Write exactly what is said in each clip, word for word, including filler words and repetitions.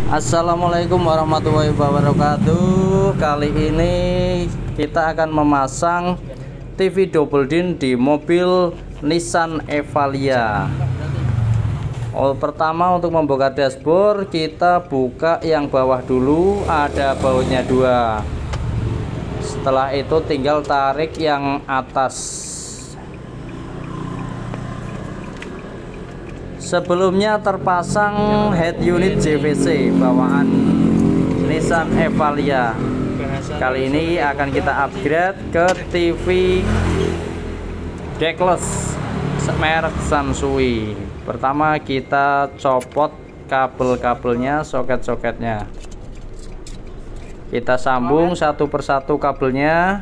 Assalamualaikum warahmatullahi wabarakatuh. Kali ini kita akan memasang T V double din di mobil Nissan Evalia. Oh, pertama untuk membuka dashboard kita buka yang bawah dulu, ada bautnya dua. Setelah itu tinggal tarik yang atas. Sebelumnya terpasang head unit J V C bawaan Nissan Evalia. Kali ini akan kita upgrade ke T V deckless merek Sansui. Pertama kita copot kabel-kabelnya, soket-soketnya. Kita sambung satu persatu kabelnya.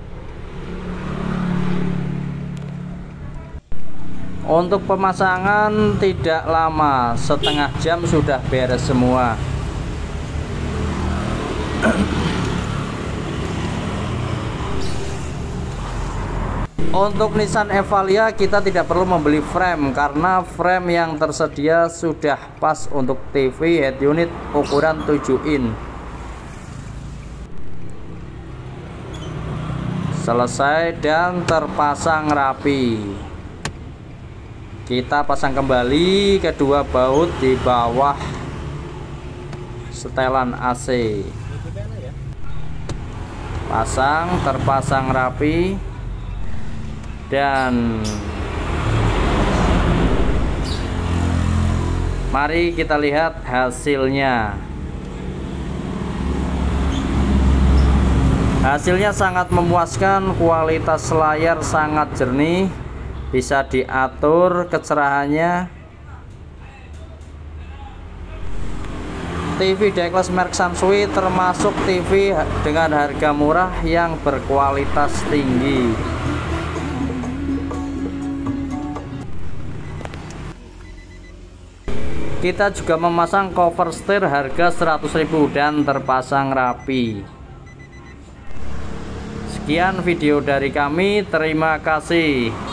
Untuk pemasangan tidak lama, setengah jam sudah beres semua. Untuk Nissan Evalia kita tidak perlu membeli frame karena frame yang tersedia sudah pas untuk T V head unit ukuran tujuh in. Selesai dan terpasang rapi. Kita pasang kembali kedua baut di bawah setelan A C. Pasang, terpasang rapi, dan mari kita lihat hasilnya. Hasilnya sangat memuaskan, kualitas layar sangat jernih, bisa diatur kecerahannya. T V deckless merek Sansui termasuk T V dengan harga murah yang berkualitas tinggi. Kita juga memasang cover setir harga seratus ribu dan terpasang rapi. Sekian video dari kami, terima kasih.